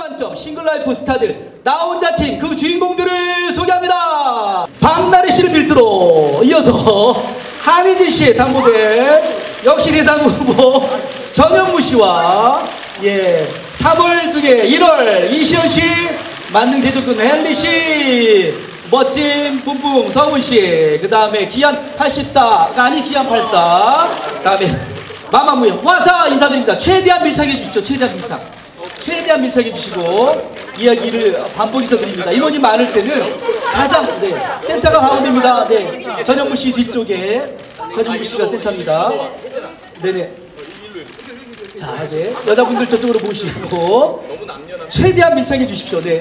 만점 싱글라이프 스타들 나 혼자 팀 그 주인공들을 소개합니다. 박나래 씨를 필두로 이어서 한희진 씨의 당보대 역시 대상 후보 전현무 씨와 3월 중에 1월 이시연 씨 만능 제조꾼 헨리 씨 멋진 뿜뿜 성훈 씨 그 다음에 기안 84가 아니 기안 84 그 다음에 마마무의 화사 인사드립니다. 최대한 밀착해 주십시오. 최대한 밀착해 주시고 이야기를 반복해서 드립니다. 인원이 많을 때는 가장 센터가 가운데입니다. 전현무 씨 뒤쪽에 전현무 씨가 센터입니다. 네네. 자, 여자분들 저쪽으로 모시고 최대한 밀착해 주십시오. 네.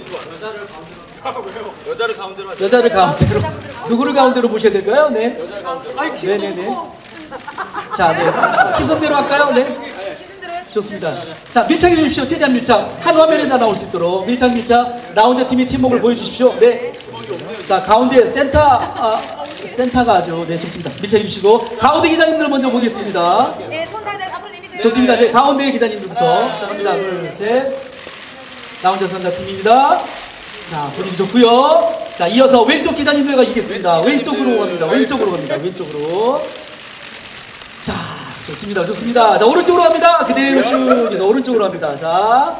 여자를 가운데로. 누구를 가운데로 모셔야 될까요? 네. 네네네. 자, 네. 키선대로 할까요? 네. 좋습니다. 자, 밀착해 주십시오. 최대한 밀착. 한 화면에 다 나올 수 있도록 밀착. 나 혼자 팀의 팀목을 보여주십시오. 네. 자, 가운데 센터가 아주 좋습니다. 밀착해 주시고 가운데 기자님들 먼저 보겠습니다. 네, 손 다들 앞으로 내미세요. 좋습니다. 네, 가운데 기자님들부터. 자, 갑니다. 둘, 셋. 나 혼자 산다 팀입니다. 자, 분위기 좋고요. 자, 이어서 왼쪽 기자님들 가시겠습니다. 왼쪽으로 갑니다. 왼쪽으로. 자, 좋습니다. 자, 오른쪽으로 갑니다. 그대로 쭉 해서 오른쪽으로 갑니다. 자,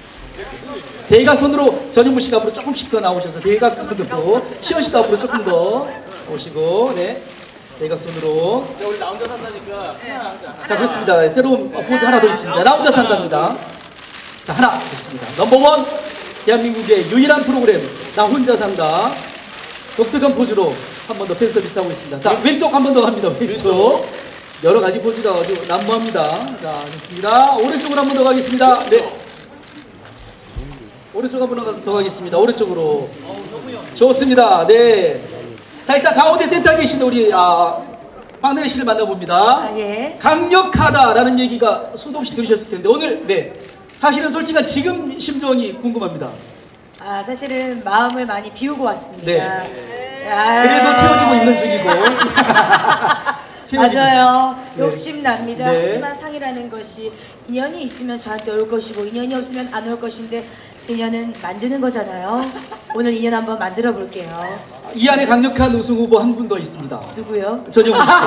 대각선으로 전현무 씨가 앞으로 조금씩 더 나오셔서 대각선으로 시연 씨도 앞으로 조금 더 오시고, 네, 대각선으로. 우리 나 혼자 산다니까 하나 하자. 자, 그렇습니다. 새로운 포즈 하나 더 있습니다. 나 혼자 산답니다. 자, 하나 좋습니다. 넘버원 대한민국의 유일한 프로그램 나 혼자 산다. 독특한 포즈로 한 번 더 팬 서비스하고 있습니다. 자, 왼쪽 한 번 더 갑니다. 왼쪽. 여러 가지 포즈가 아주 난무합니다. 자, 좋습니다. 오른쪽으로 한 번 더 가겠습니다. 네. 오른쪽 한 번 더 가겠습니다. 오른쪽으로. 좋습니다. 네. 자, 일단 가운데 센터에 계신 우리 박나래 씨를 만나봅니다. 강력하다라는 얘기가 수도 없이 들으셨을 텐데 오늘 사실은 솔직한 지금 심정이 궁금합니다. 사실은 마음을 많이 비우고 왔습니다. 그래도 채워지고 있는 중이고. 맞아요. 욕심납니다. 네. 하지만 상이라는 것이 인연이 있으면 저한테 올 것이고 인연이 없으면 안 올 것인데 인연은 만드는 거잖아요. 오늘 인연 한번 만들어 볼게요. 이 안에 강력한 우승 후보 한 분 더 있습니다. 누구요? 전현무 씨.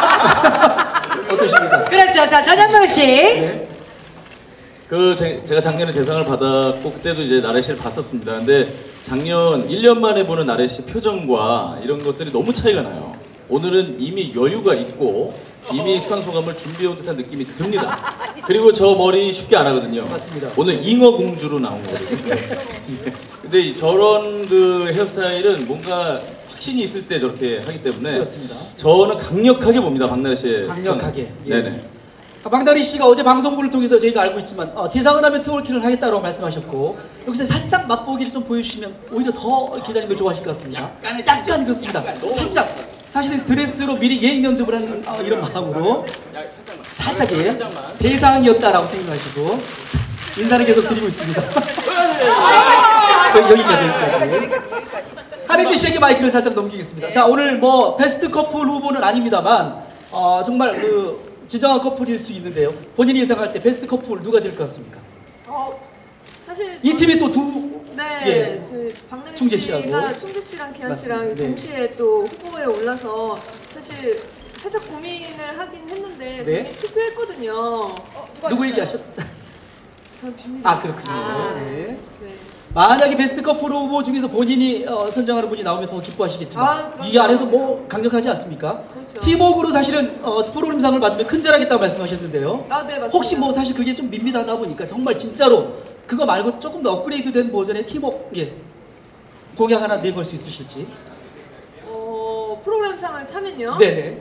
어떠십니까? 그렇죠. 자, 전현무 씨. 네. 제가 작년에 대상을 받았고 그때도 이제 나래 씨를 봤었습니다. 근데 작년 1년 만에 보는 나래 씨 표정과 이런 것들이 너무 차이가 나요. 오늘은 이미 여유가 있고 이미 수상소감을 준비해온 듯한 느낌이 듭니다. 그리고 저 머리 쉽게 안 하거든요. 맞습니다. 오늘 잉어공주로 나온 거거든요. 근데 저런 헤어스타일은 뭔가 확신이 있을 때 저렇게 하기 때문에 그렇습니다. 저는 강력하게 봅니다. 박나래 씨의 강력하게. 네네. 박나래 씨가 어제 방송부를 통해서 저희가 알고 있지만 대상을 하면 트월킹을 하겠다고 말씀하셨고 여기서 살짝 맛보기를 좀 보여주시면 오히려 더 기자님들 좋아하실 것 같습니다. 약간 그렇습니다. 살짝 사실은 드레스로 미리 예행 연습을 하는 이런 마음으로 살짝 대상이었다라고 생각하시고 인사는 계속 드리고 있습니다. 여기까지. 한혜진 씨에게 마이크를 살짝 넘기겠습니다. 자, 오늘 베스트 커플 후보는 아닙니다만 정말 지정한 커플일 수 있는데요. 본인이 예상할 때 베스트 커플 누가 될 것 같습니까? 사실 이 팀이 또 두 박나래 충재 씨가 씨하고. 충재 씨랑 기한 씨랑 맞습니다. 동시에 또 후보에 올라서 사실 살짝 고민을 하긴 했는데 본인이 투표했거든요. 누구 얘기하셨? 그건 비밀이에요. 그렇군요. 네. 만약에 베스트 커플 후보 중에서 본인이 선정하는 분이 나오면 더 기뻐하시겠지만 이 안에서 강력하지 않습니까? 그렇죠. 팀워크로 사실은 프로그램상을 받으면 큰절하겠다고 말씀하셨는데요. 네, 맞습니다. 혹시 사실 그게 좀 밋밋하다 보니까 정말 진짜로 그거 말고 조금 더 업그레이드된 버전의 팀워크 공약 하나 내걸 수 있으실지. 프로그램상을 타면요. 네네.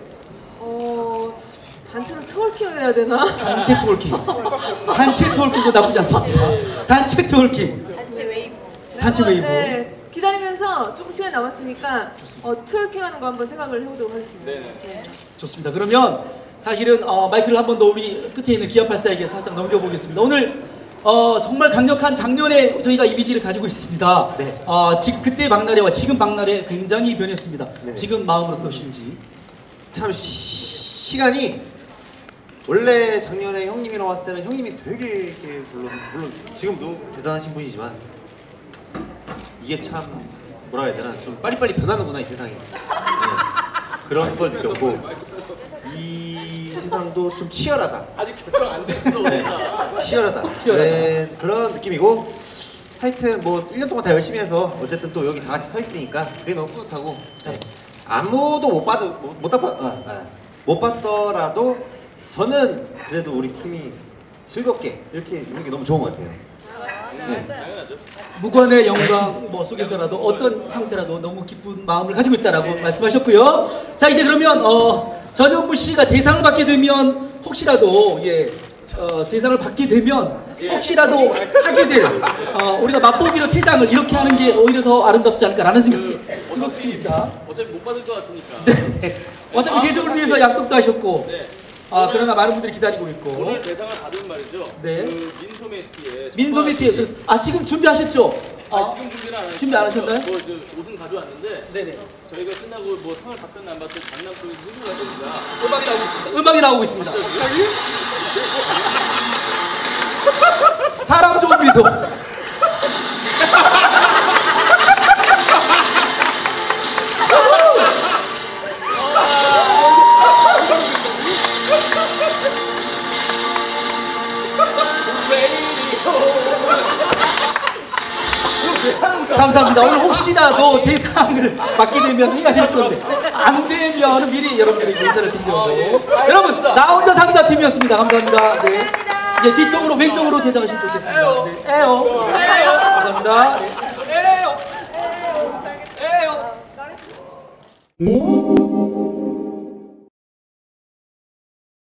단체로 트월킹을 해야 되나? 단체 트월킹. 단체 트월킹도 나쁘지 않습니다. 단체 트월킹. 단체 웨이브. 네, 기다리면서 조금 시간 남았으니까 트월킹하는 거 한번 생각을 해보도록 하겠습니다. 네. 좋습니다. 그러면 사실은 마이크를 한 번 더 우리 끝에 있는 기아84에게 살짝 넘겨보겠습니다. 오늘 정말 강력한 작년에 저희가 이미지를 가지고 있습니다. 그때 박나래와 지금 박나래 굉장히 변했습니다. 지금 마음은 어떠신지? 참 시간이 원래 작년에 형님이랑 왔을 때는 형님이 되게 이렇게 물론 지금도 대단하신 분이지만 이게 참 뭐라 해야 되나 좀 빨리빨리 변하는구나 이 세상이. 네. 그런 걸 느꼈고 이 세상도 좀 치열하다. 아직 결정 안 됐어. 네. 치열하다. 네, 그런 느낌이고 하여튼 뭐 1년 동안 다 열심히 해서 어쨌든 또 여기 다 같이 서 있으니까 그게 너무 뿌듯하고 네. 아무도 못 봤더라도 저는 그래도 우리 팀이 즐겁게 이렇게 있는 게 너무 좋은 것 같아요. 네. 무관의 영광 뭐 속에서라도 어떤 상태라도 너무 기쁜 마음을 가지고 있다라고 말씀하셨고요. 자 이제 그러면 전현무 씨가 대상을 받게 되면 혹시라도 대상을 받게 되면 혹시라도 하게 될 우리가 맛보기로 퇴장을 이렇게 하는 게 오히려 더 아름답지 않을까라는 생각이 들었습니다. 어차피 못 받을 것 같으니까. 네. 어차피 대중을 위해서 약속도 하셨고 네. 그러나 많은 분들이 기다리고 있고 오늘 대상을 받으면 말이죠. 네. 그 민소매티에 민소매티에 지금 준비하셨죠? 지금 준비는 안 하셨어요. 준비 안 하셨나요? 뭐 이제 옷은 가져왔는데 네네. 저희가 끝나고 뭐 상을 받든 안 받든 장난꾸러기 흐르고 갈 겁니다. 음악이 나오고 있습니다. 사람 좋은 미소. 감사합니다. 오늘 혹시라도 대상을 받게 되면 해야 될 건데 안 되면 미리 여러분들에게 인사를 드리려고. 여러분 나 혼자 상자 팀이었습니다. 감사합니다. 네. 이제 뒤쪽으로 왼쪽으로 대장하시면 좋겠습니다. 네. 에어. 감사합니다. 네. 에요.